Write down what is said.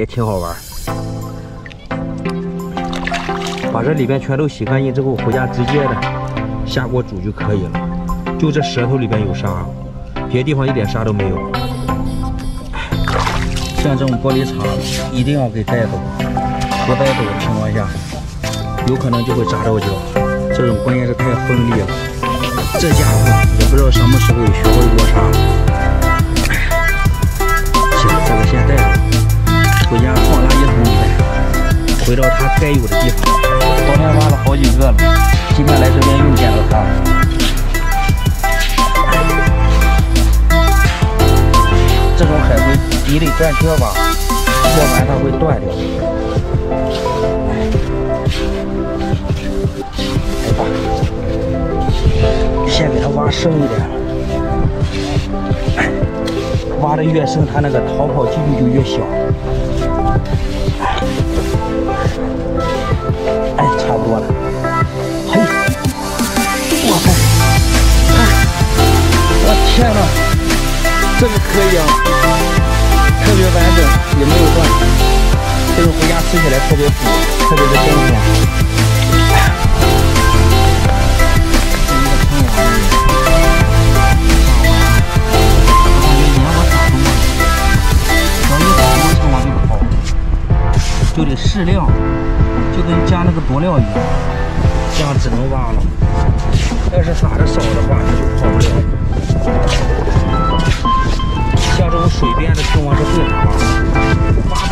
也挺好玩。把这里边全都洗干净之后，回家直接的下锅煮就可以了。就这舌头里边有沙，别的地方一点沙都没有。像这种玻璃碴一定要给带走，不带走的情况下，有可能就会扎着脚。这种关键是太锋利了。这家伙也不知道什么时候学会过沙。行，这个先带走，回家放垃圾桶里面，回到它该有的地方。昨天挖了好几个了，今天来这边又见到它。这种海龟你得断缺挖，要不然它会断掉。来吧，先给它挖深一点，挖的越深，它那个逃跑几率就越小。哎，差不多了。嘿，哇塞！我天哪，这个可以啊，特别完整，也没有断。这个回家吃起来特别补，特别的新鲜。就得适量，就跟加那个佐料一样，这样只能挖了。要是撒的少的话，它就跑不了。像这种水边的青蛙是最难挖的，挖